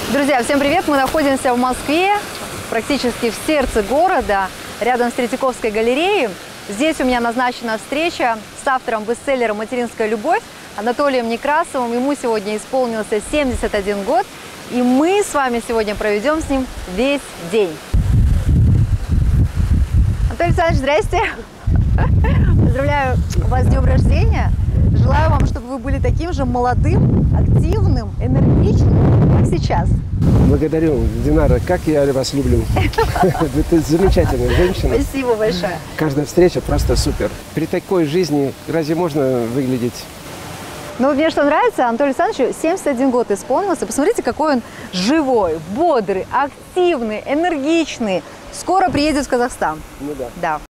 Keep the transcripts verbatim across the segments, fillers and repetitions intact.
Друзья, всем привет! Мы находимся в Москве, практически в сердце города, рядом с Третьяковской галереей. Здесь у меня назначена встреча с автором бестселлера «Материнская любовь» Анатолием Некрасовым. Ему сегодня исполнился семьдесят один год, и мы с вами сегодня проведем с ним весь день. Анатолий Александрович, здрасте! Поздравляю вас с днем рождения! Желаю вам, чтобы вы были таким же молодым, активным, энергичным, как сейчас. Благодарю, Динара, как я вас люблю. Ты замечательная женщина. Спасибо большое. Каждая встреча просто супер. При такой жизни разве можно выглядеть? Ну, мне что нравится, Анатолию Александровичу семьдесят один год исполнился. Посмотрите, какой он живой, бодрый, активный, энергичный. Скоро приедет в Казахстан. Ну да. Да.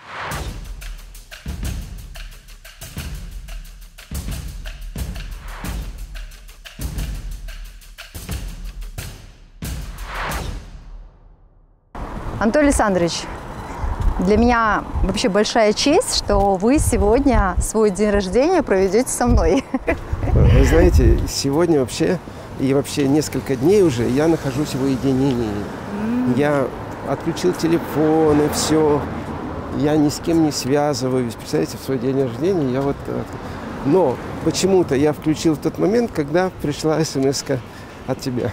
Анатолий Александрович, для меня вообще большая честь, что вы сегодня свой день рождения проведете со мной. Вы знаете, сегодня вообще и вообще несколько дней уже я нахожусь в уединении. Mm. Я отключил телефон и все. Я ни с кем не связываюсь. Представляете, в свой день рождения я вот... Но почему-то я включил в тот момент, когда пришла смс-ка от тебя.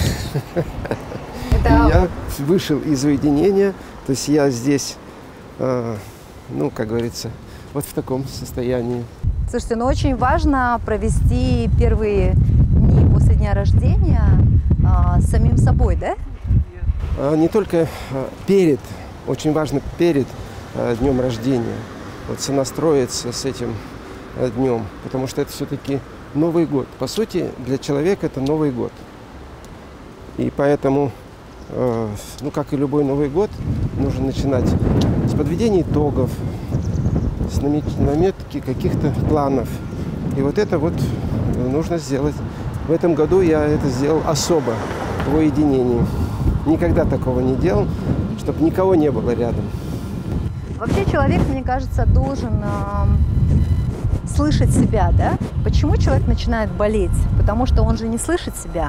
И я вышел из уединения, то есть я здесь, э, ну, как говорится, вот в таком состоянии. Слушайте, ну очень важно провести первые дни после дня рождения э, с самим собой, да? А не только э, перед, очень важно перед э, днем рождения, вот сонастроиться с этим э, днем, потому что это все-таки Новый год. По сути, для человека это Новый год. И поэтому... Ну, как и любой Новый год, нужно начинать с подведения итогов, с наметки каких-то планов. И вот это вот нужно сделать. В этом году я это сделал особо, в уединении. Никогда такого не делал, чтобы никого не было рядом. Вообще человек, мне кажется, должен э, слышать себя, да? Почему человек начинает болеть? Потому что он же не слышит себя.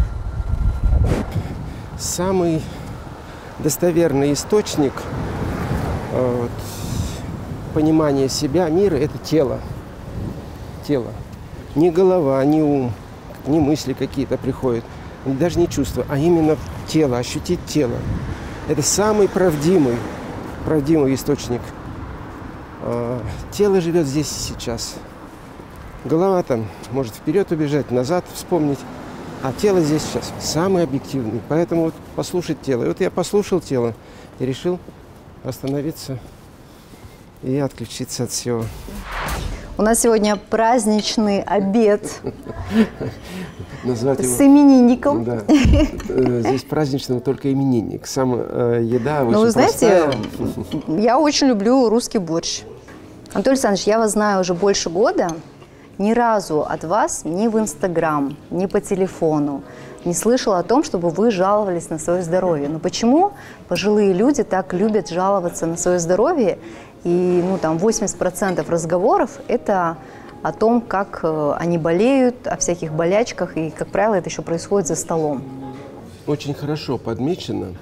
Самый достоверный источник э, вот, понимания себя, мира – это тело. Тело. Не голова, не ум, не мысли какие-то приходят, даже не чувства, а именно тело, ощутить тело. Это самый правдивый, правдивый источник. Э, тело живет здесь и сейчас. Голова там может вперед убежать, назад вспомнить. А тело здесь сейчас самый объективный. Поэтому вот послушать тело. И вот я послушал тело и решил остановиться и отключиться от всего. У нас сегодня праздничный обед Назвать его... с именинником. Да. Здесь праздничный только именинник. Сам э, еда очень Ну, вы знаете, простая. Я очень люблю русский борщ. Анатолий Александрович, я вас знаю уже больше года. Ни разу от вас ни в Инстаграм, ни по телефону не слышала о том, чтобы вы жаловались на свое здоровье. Но почему пожилые люди так любят жаловаться на свое здоровье? И ну, там восемьдесят процентов разговоров – это о том, как э, они болеют, о всяких болячках. И, как правило, это еще происходит за столом. Очень хорошо подмечено.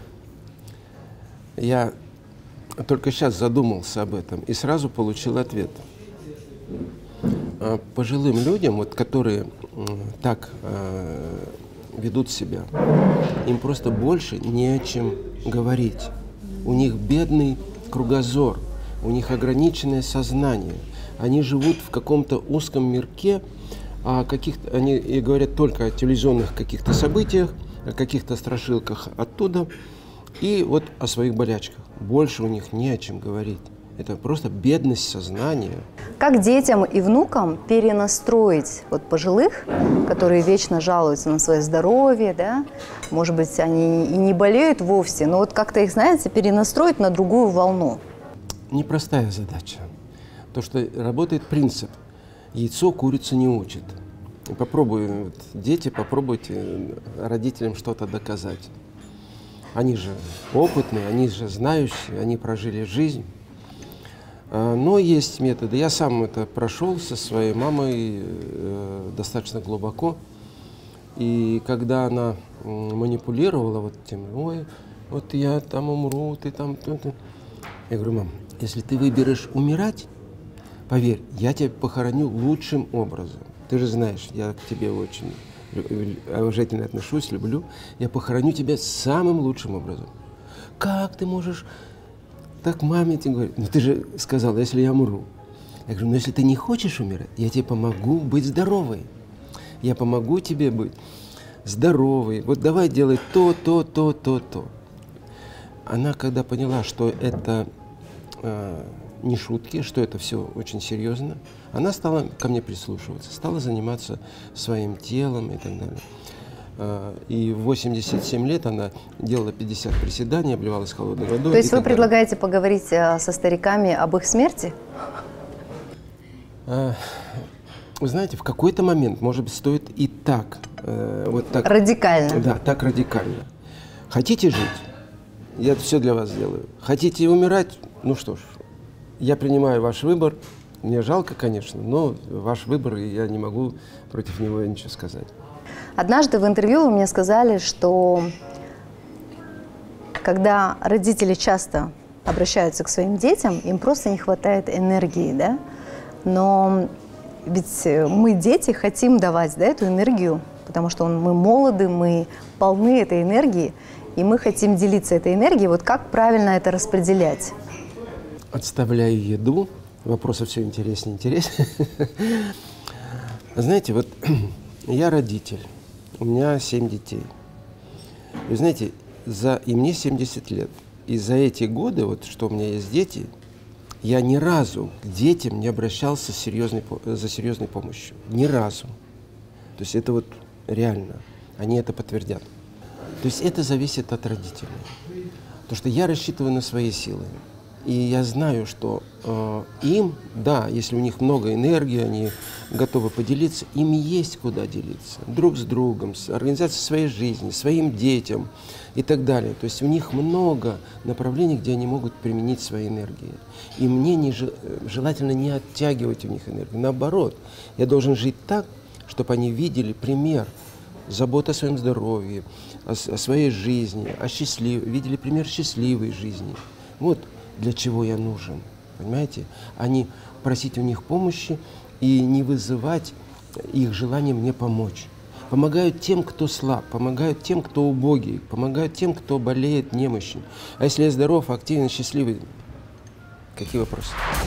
Я только сейчас задумался об этом и сразу получил ответ. Пожилым людям, вот, которые э, так э, ведут себя, им просто больше не о чем говорить. У них бедный кругозор, у них ограниченное сознание. Они живут в каком-то узком мирке, а каких-то, они и говорят только о телевизионных каких-то событиях, о каких-то страшилках оттуда и вот о своих болячках. Больше у них не о чем говорить. Это просто бедность сознания. Как детям и внукам перенастроить вот пожилых, которые вечно жалуются на свое здоровье, да? Может быть, они и не болеют вовсе, но вот как-то их, знаете, перенастроить на другую волну? Непростая задача. То, что работает принцип. Яйцо курицу не учит. Попробуй, вот, дети, попробуйте родителям что-то доказать. Они же опытные, они же знающие, они прожили жизнь. Но есть методы. Я сам это прошел со своей мамой э, достаточно глубоко. И когда она манипулировала вот тем, ой, вот я там умру, ты там... Ты, ты. Я говорю, мам, если ты выберешь умирать, поверь, я тебя похороню лучшим образом. Ты же знаешь, я к тебе очень уважительно отношусь, люблю. Я похороню тебя самым лучшим образом. Как ты можешь так маме тебе говорить? Ну ты же сказала, если я умру. Я говорю, ну если ты не хочешь умирать, я тебе помогу быть здоровой. Я помогу тебе быть здоровой. Вот давай делать то, то, то, то, то. Она, когда поняла, что это э, не шутки, что это все очень серьезно, она стала ко мне прислушиваться, стала заниматься своим телом и так далее. Э, и в восемьдесят семь лет она делала пятьдесят приседаний, обливалась холодной водой. То есть вы предлагаете поговорить со стариками об их смерти? Э, Вы знаете, в какой-то момент, может быть, стоит и так. Э, вот так радикально. Да, так радикально. Хотите жить? Я все для вас сделаю. Хотите умирать? Ну что ж, я принимаю ваш выбор. Мне жалко, конечно, но ваш выбор, и я не могу против него ничего сказать. Однажды в интервью вы мне сказали, что когда родители часто обращаются к своим детям, им просто не хватает энергии, да? Но ведь мы, дети, хотим давать, да, эту энергию, потому что мы молоды, мы полны этой энергии, и мы хотим делиться этой энергией. Вот как правильно это распределять? Отставляю еду. Вопросы все интереснее и интереснее. Знаете, вот я родитель, у меня семь детей. Вы знаете, за, и мне семьдесят лет. И за эти годы, вот что у меня есть дети, я ни разу к детям не обращался с серьезной, за серьезной помощью. Ни разу. То есть это вот реально. Они это подтвердят. То есть это зависит от родителей. Потому что я рассчитываю на свои силы. И я знаю, что э, им, да, если у них много энергии, они готовы поделиться, им есть куда делиться. Друг с другом, с организацией своей жизни, своим детям и так далее. То есть у них много направлений, где они могут применить свои энергии. И мне не, желательно не оттягивать у них энергию. Наоборот, я должен жить так, чтобы они видели пример заботы о своем здоровье, о, о своей жизни, о счастлив... видели пример счастливой жизни. Вот для чего я нужен, понимаете? А не просить у них помощи и не вызывать их желание мне помочь. Помогают тем, кто слаб, помогают тем, кто убогий, помогают тем, кто болеет, немощен. А если я здоров, активен, счастливый, какие вопросы?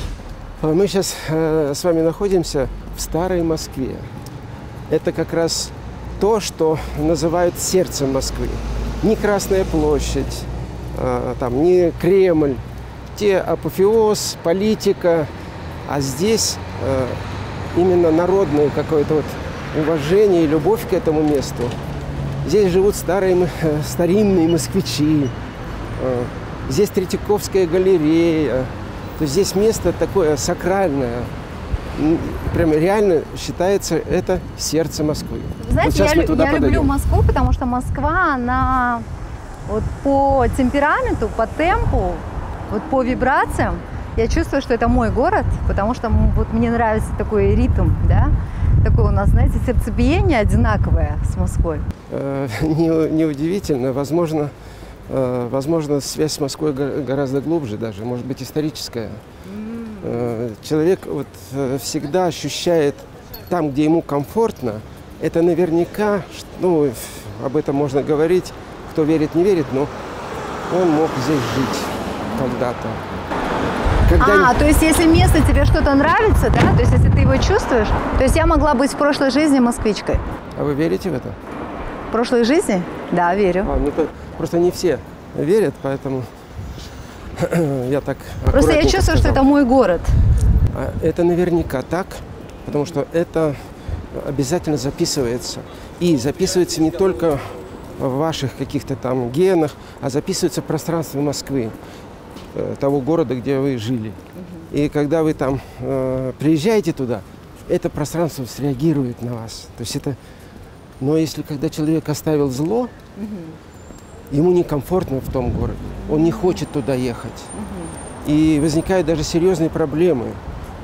Мы сейчас э, с вами находимся в Старой Москве. Это как раз то, что называют сердцем Москвы. Не Красная площадь, э, там, не Кремль, те апофеоз, политика, а здесь э, именно народное какое-то вот уважение и любовь к этому месту. Здесь живут старые, старинные москвичи, э, здесь Третьяковская галерея. То есть здесь место такое сакральное. Прям реально считается это сердце Москвы. Знаете, вот я, я люблю Москву, потому что Москва, она вот по темпераменту, по темпу, вот по вибрациям, я чувствую, что это мой город, потому что вот мне нравится такой ритм, да, такое у нас, знаете, сердцебиение одинаковое с Москвой. Э, не, не удивительно, возможно, э, возможно, связь с Москвой гораздо глубже даже, может быть, историческая. Э, человек вот всегда ощущает там, где ему комфортно, это наверняка, ну, об этом можно говорить, кто верит, не верит, но он мог здесь жить когда-то. Когда... А, то есть если место тебе что-то нравится, да, то есть если ты его чувствуешь, то есть я могла быть в прошлой жизни москвичкой. А вы верите в это? В прошлой жизни? Да, верю. А, ну, то, просто не все верят, поэтому я так Просто я чувствую, сказал. что это мой город. А это наверняка так, потому что это обязательно записывается. И записывается не только в ваших каких-то там генах, а записывается в пространстве Москвы, того города, где вы жили. Угу. И когда вы там э, приезжаете туда, это пространство среагирует на вас. То есть это... Но если когда человек оставил зло, угу. ему некомфортно в том городе, он не хочет туда ехать. Угу. И возникают даже серьезные проблемы.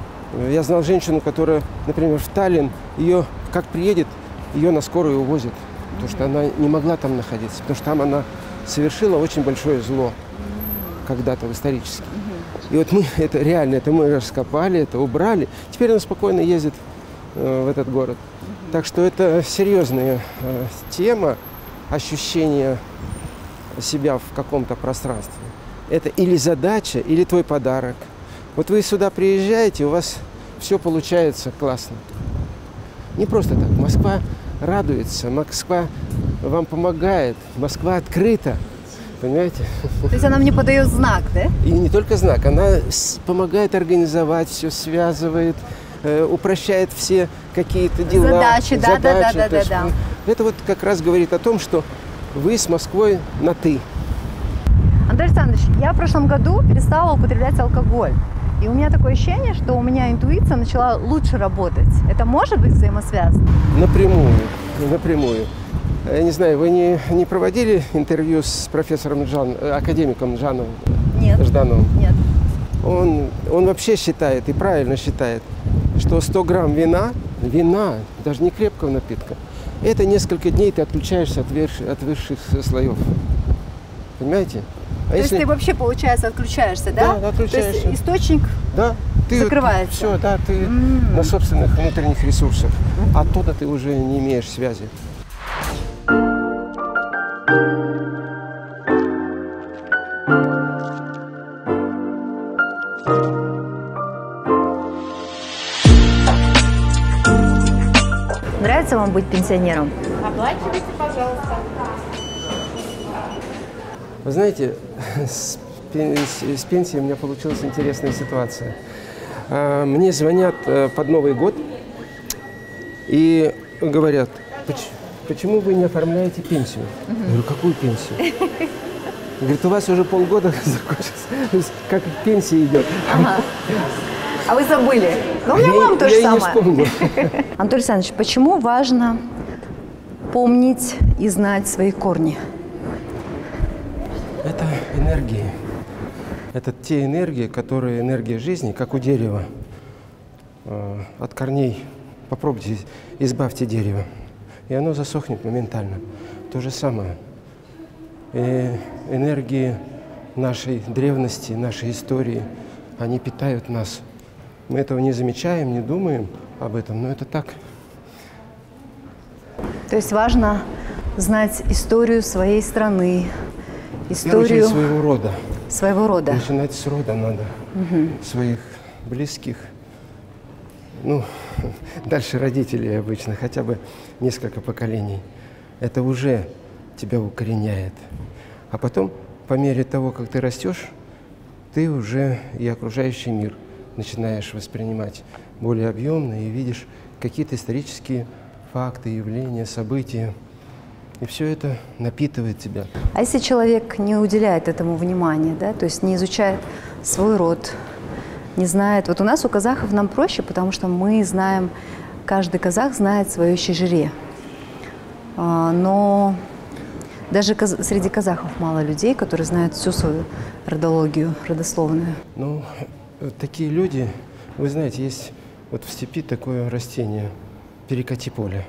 Я знал женщину, которая, например, в Таллин, ее, как приедет, ее на скорую увозят. потому что она не могла там находиться, потому что там она совершила очень большое зло когда-то исторически. И вот мы это реально, это мы раскопали, это убрали. Теперь она спокойно ездит э, в этот город. Так что это серьезная э, тема ощущения себя в каком-то пространстве. Это или задача, или твой подарок. Вот вы сюда приезжаете, у вас все получается классно. Не просто так. Москва радуется, Москва вам помогает, Москва открыта. Понимаете? То есть она мне подает знак, да? И не только знак, она помогает организовать, все связывает, э, упрощает все какие-то дела. Задачи, да, задачи. да, да, да, да, да. Это вот как раз говорит о том, что вы с Москвой на «ты». Анатолий Александрович, я в прошлом году перестала употреблять алкоголь. И у меня такое ощущение, что у меня интуиция начала лучше работать. Это может быть взаимосвязано? Напрямую, напрямую. Я не знаю, вы не, не проводили интервью с профессором Жан, академиком Жаном Нет. Ждановым? Нет. Он, он вообще считает, и правильно считает, что сто грамм вина, вина, даже не крепкого напитка, это несколько дней ты отключаешься от, верш, от высших слоев. Понимаете? А То если... есть ты вообще, получается, отключаешься, да? Да, отключаешься. То есть источник да, ты закрывается. Все, да, ты Mm. на собственных внутренних ресурсах. Оттуда ты уже не имеешь связи. Нравится вам быть пенсионером? Оплачивайте, пожалуйста. Вы знаете, с, с пенсией у меня получилась интересная ситуация. Мне звонят под Новый год и говорят, почему вы не оформляете пенсию? Я говорю, какую пенсию? Говорит, у вас уже полгода закончился. То есть как пенсия идет. Ага. А вы забыли? Ну, у меня я, мама то же я самое. не вспомнил. Анатолий Александрович, почему важно помнить и знать свои корни? Это энергии. Это те энергии, которые энергия жизни, как у дерева. Э, от корней попробуйте, избавьте дерево, и оно засохнет моментально. То же самое. И энергии нашей древности, нашей истории, они питают нас. Мы этого не замечаем, не думаем об этом, но это так. То есть важно знать историю своей страны, историю своего рода. Своего рода. Начинать с рода надо, угу. Своих близких. Ну, дальше родителей обычно, хотя бы несколько поколений. Это уже тебя укореняет. А потом, по мере того, как ты растешь, ты уже и окружающий мир начинаешь воспринимать более объемно и видишь какие-то исторические факты, явления, события. И все это напитывает тебя. А если человек не уделяет этому внимания, да, то есть не изучает свой род, не знает... Вот у нас, у казахов, нам проще, потому что мы знаем, каждый казах знает свое чежире. А, но даже каз... среди казахов мало людей, которые знают всю свою родологию, родословную. Ну, такие люди, вы знаете, есть вот в степи такое растение, перекати поле.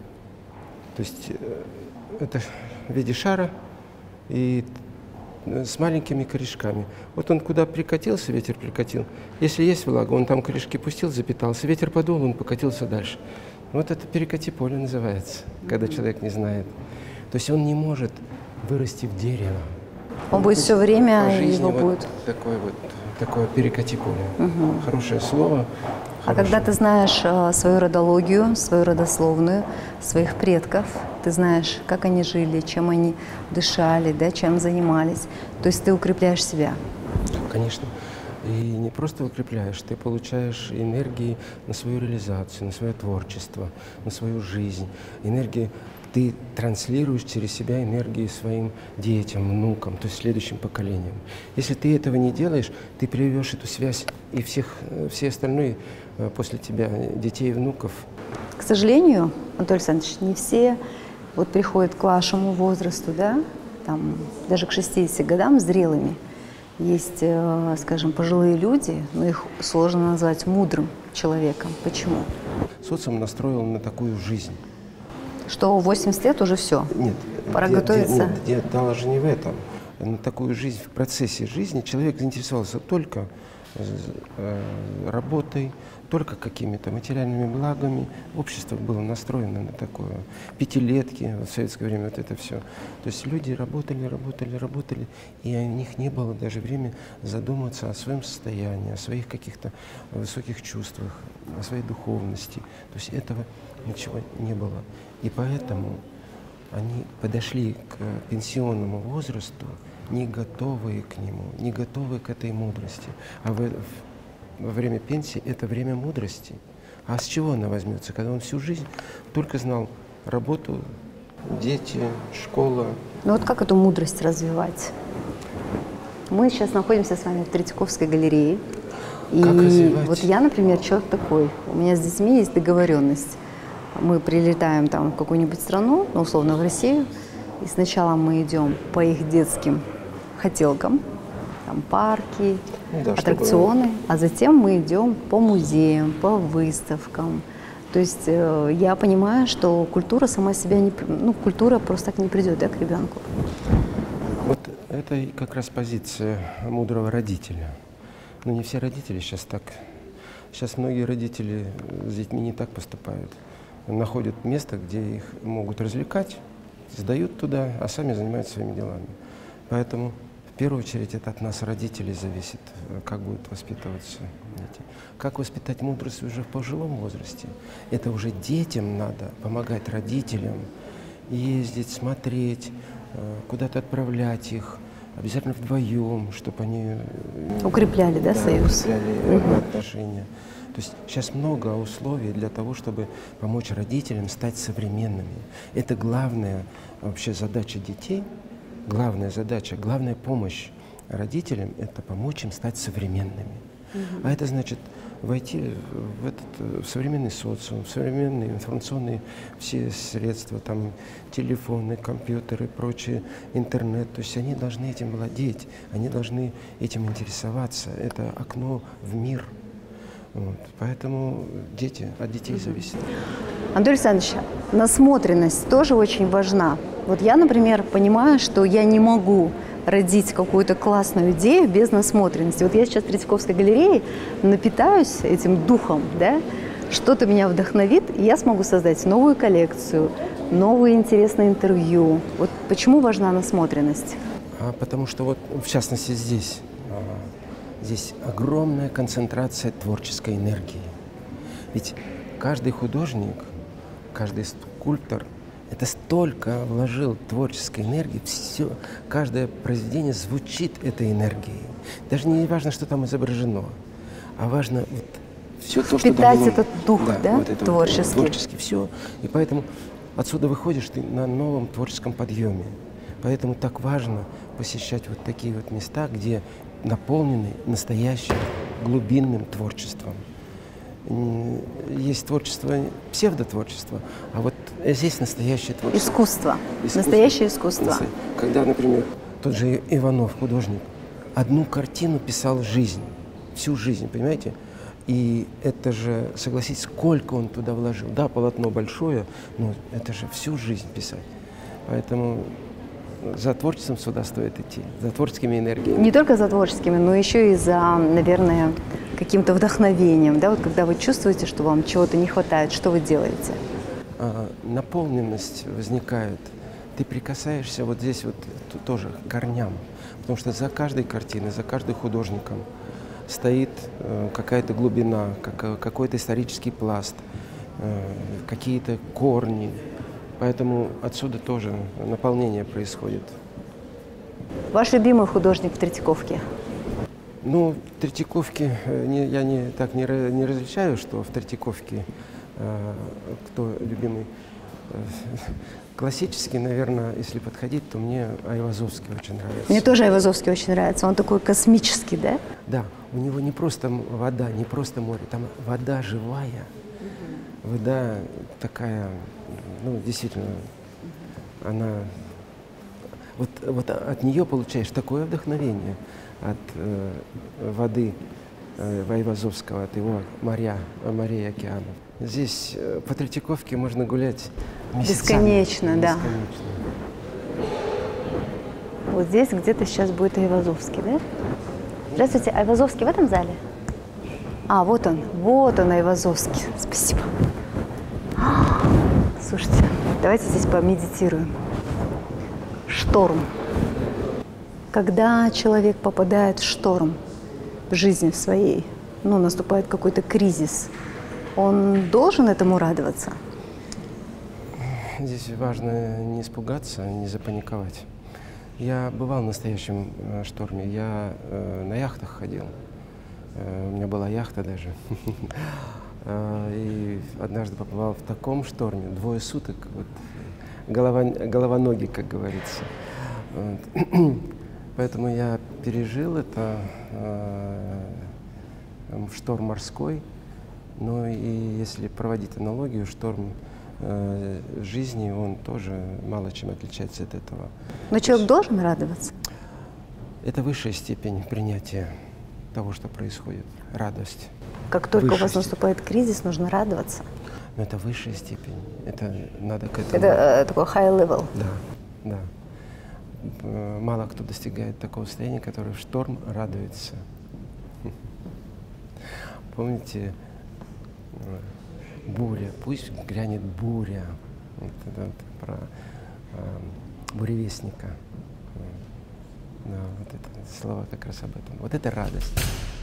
То есть это в виде шара и с маленькими корешками. Вот он куда прикатился, ветер прикатил. Если есть влага, он там корешки пустил, запитался. Ветер подул, он покатился дальше. Вот это перекати поле называется, когда человек не знает. То есть он не может вырасти в дерево. Он будет все время, по жизни его вот будет... Такое вот, такое перекати поле. Угу. Хорошее слово. А когда ты знаешь э, свою родологию, свою родословную, своих предков, ты знаешь, как они жили, чем они дышали, да, чем занимались, то есть ты укрепляешь себя. Конечно. И не просто укрепляешь, ты получаешь энергии на свою реализацию, на свое творчество, на свою жизнь. Энергии ты транслируешь через себя энергии своим детям, внукам, то есть следующим поколениям. Если ты этого не делаешь, ты приведешь эту связь и всех, все остальные после тебя, детей и внуков. К сожалению, Анатолий Александрович, не все вот приходят к вашему возрасту, да, там, даже к шестидесяти годам зрелыми. Есть, скажем, пожилые люди, но их сложно назвать мудрым человеком. Почему? Социум настроил на такую жизнь. Что восемьдесят лет уже все? Нет. Пора де, готовиться? Де, нет, дело же не в этом. На такую жизнь, в процессе жизни человек заинтересовался только э, работой, только какими-то материальными благами. Общество было настроено на такое. Пятилетки, в советское время вот это все. То есть люди работали, работали, работали, и у них не было даже времени задуматься о своем состоянии, о своих каких-то высоких чувствах, о своей духовности. То есть этого ничего не было. И поэтому они подошли к пенсионному возрасту не готовые к нему, не готовые к этой мудрости. А в, во время пенсии это время мудрости. А с чего она возьмется, когда он всю жизнь только знал работу, дети, школа? Ну вот как эту мудрость развивать? Мы сейчас находимся с вами в Третьяковской галерее. И Как развивать? вот я, например, человек такой. У меня с детьми есть договоренность. Мы прилетаем там в какую-нибудь страну, ну, условно в Россию, и сначала мы идем по их детским хотелкам, там парки, Ну да, аттракционы, чтобы... а затем мы идем по музеям, по выставкам. То есть э, я понимаю, что культура сама себя не, ну, культура просто так не придет, да, к ребенку. Вот это и как раз позиция мудрого родителя. Но не все родители сейчас так. Сейчас многие родители с детьми не так поступают. Находят место, где их могут развлекать, сдают туда, а сами занимаются своими делами. Поэтому в первую очередь это от нас, родителей, зависит, как будут воспитываться дети. Как воспитать мудрость уже в пожилом возрасте? Это уже детям надо помогать родителям, ездить, смотреть, куда-то отправлять их, обязательно вдвоем, чтобы они укрепляли, да, да, союз? Укрепляли угу. отношения. То есть сейчас много условий для того, чтобы помочь родителям стать современными. Это главная вообще задача детей, главная задача, главная помощь родителям – это помочь им стать современными. Угу. А это значит войти в, этот, в современный социум, в современные информационные все средства, там, телефоны, компьютеры, прочее, интернет. То есть они должны этим владеть, они должны этим интересоваться. Это окно в мир. Вот. Поэтому дети, от детей зависит. Анатолий Александрович, насмотренность тоже очень важна. Вот я, например, понимаю, что я не могу родить какую-то классную идею без насмотренности. Вот я сейчас в Третьяковской галерее напитаюсь этим духом, да, что-то меня вдохновит, и я смогу создать новую коллекцию, новые интересные интервью. Вот почему важна насмотренность? А потому что вот, в частности, здесь, здесь огромная концентрация творческой энергии. Ведь каждый художник, каждый скульптор это столько вложил творческой энергии, все, каждое произведение звучит этой энергией. Даже не важно, что там изображено, а важно вот все то, что питать там, этот дух, да, да? Вот это творческий. Вот, творческий, все. И поэтому отсюда выходишь ты на новом творческом подъеме. Поэтому так важно посещать вот такие вот места, где наполнены настоящим глубинным творчеством. Есть творчество, псевдотворчество, а вот здесь настоящее творчество. Искусство. искусство. Настоящее искусство. Когда, например, тот же Иванов, художник, одну картину писал жизнь, всю жизнь, понимаете? И это же, согласитесь, сколько он туда вложил. Да, полотно большое, но это же всю жизнь писать. Поэтому за творчеством сюда стоит идти, за творческими энергиями. Не только за творческими, но еще и за, наверное, каким-то вдохновением. Да? Вот когда вы чувствуете, что вам чего-то не хватает, что вы делаете? А, наполненность возникает. Ты прикасаешься вот здесь вот тоже к корням. Потому что за каждой картиной, за каждым художником стоит э, какая-то глубина, как, какой-то исторический пласт, э, какие-то корни. Поэтому отсюда тоже наполнение происходит. Ваш любимый художник в Третьяковке? Ну, в Третьяковке не, я не, так не, не различаю, что в Третьяковке э, кто любимый. Классический, наверное, если подходить, то мне Айвазовский очень нравится. Мне тоже Айвазовский очень нравится. Он такой космический, да? Да. У него не просто вода, не просто море. Там вода живая. Угу. Вода такая, ну, действительно, угу. она... Вот, вот от нее получаешь такое вдохновение, от э, воды э, Айвазовского, от его моря, морей и океанов. Здесь э, по Третьяковке можно гулять месяцами. Бесконечно, да. Бесконечно. Вот здесь где-то сейчас будет Айвазовский, да? Здравствуйте, Айвазовский в этом зале? А, вот он, вот он, Айвазовский. Спасибо. Слушайте, давайте здесь помедитируем. Шторм. Когда человек попадает в шторм в жизни своей, ну, наступает какой-то кризис, он должен этому радоваться? Здесь важно не испугаться, не запаниковать. Я бывал в настоящем э, шторме. Я э, на яхтах ходил. Э, у меня была яхта даже. э, и однажды побывал в таком шторме. Двое суток. Вот, голова, голова-ноги, как говорится. Вот. Поэтому я пережил это э, в шторм морской. Но и если проводить аналогию, шторм э, жизни, он тоже мало чем отличается от этого. Но человек должен радоваться? Это высшая степень принятия того, что происходит. Радость. Как только Высшая у вас степень. наступает кризис, нужно радоваться. Но это высшая степень. Это надо к этому... Это э, такой high level. Да, да. Э, Мало кто достигает такого состояния, который в шторм радуется. Помните, э, буря, пусть грянет буря. Вот это вот про э, буревестника. Да, вот это слова как раз об этом. Вот это радость.